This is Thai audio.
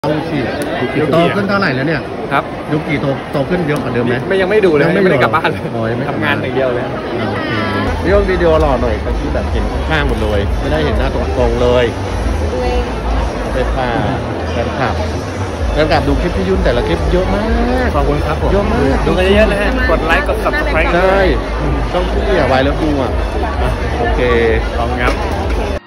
เอาสิโตขึ้นเท่าไหร่แล้วเนี่ยครับยุกี่โตขึ้นเยอะกว่าเดิมไหมยังไม่ดูเลยไม่ได้กลับบ้านเลยทำงานอย่างเดียวเลยโอเคพี่วิดีโอหล่อหน่อยก็คือแบบเห็นข้างหมดเลยไม่ได้เห็นหน้าตรงๆเลยเป็นป่าแฟนคลับดูคลิปพี่ยุ่นแต่ละคลิปเยอะมากขอบคุณครับผมเยอะมากดูกันเยอะเลยฮะกดไลค์กด subscribe ใช่ต้องพี่อย่าไว้แล้วดูอ่ะโอเคขอบคุณครับ